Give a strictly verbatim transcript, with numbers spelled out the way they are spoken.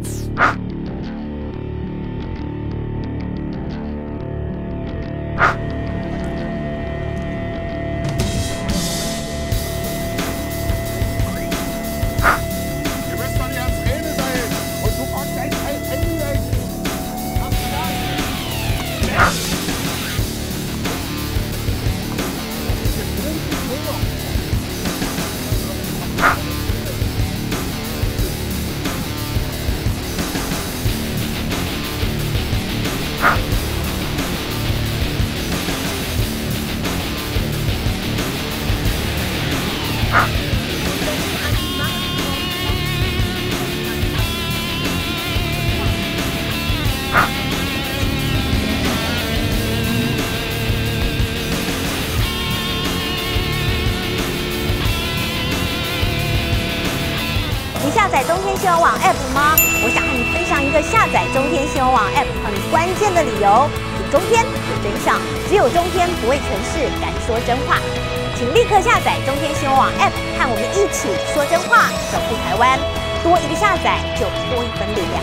你下载中天新闻网 App 吗？我想和你分享一个下载中天新闻网 App 很关键的理由：有中天，有真相，只有中天不畏权势，敢说真话。请立刻下载中天新闻网 App， 和我们一起说真话，守护台湾。多一个下载，就多一分力量。